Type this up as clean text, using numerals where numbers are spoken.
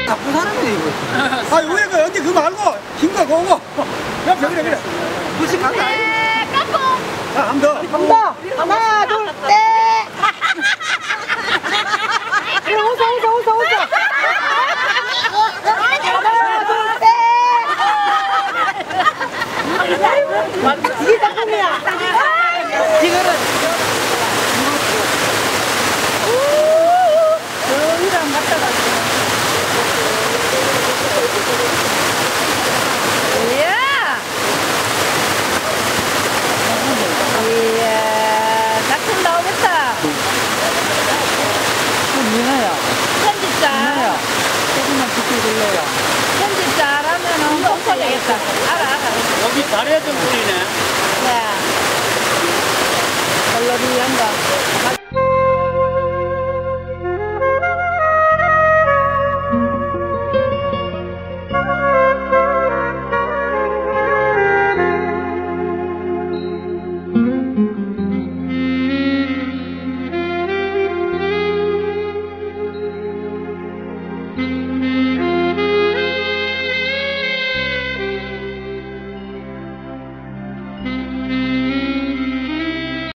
나쁜 사람이네 이거. 아 위에 거 언제 그거 말고 흰거 그거. 옆에 그래. 무슨 강가? 까꿍. 자, 한 번 더. 한 번. 하나, 둘, 셋. 그래, 웃어. 하나, 둘, 셋. 이게 까꿍이야. 이거는 저희랑 갔다가 이야 작품 나오겠다. 민아야. 편집자 조금만 비켜줄래요? 편집자라면은 뽕뽕 되겠다. 알아. 여기 다리에 좀 뿌리네. 자, 컬러리 한가.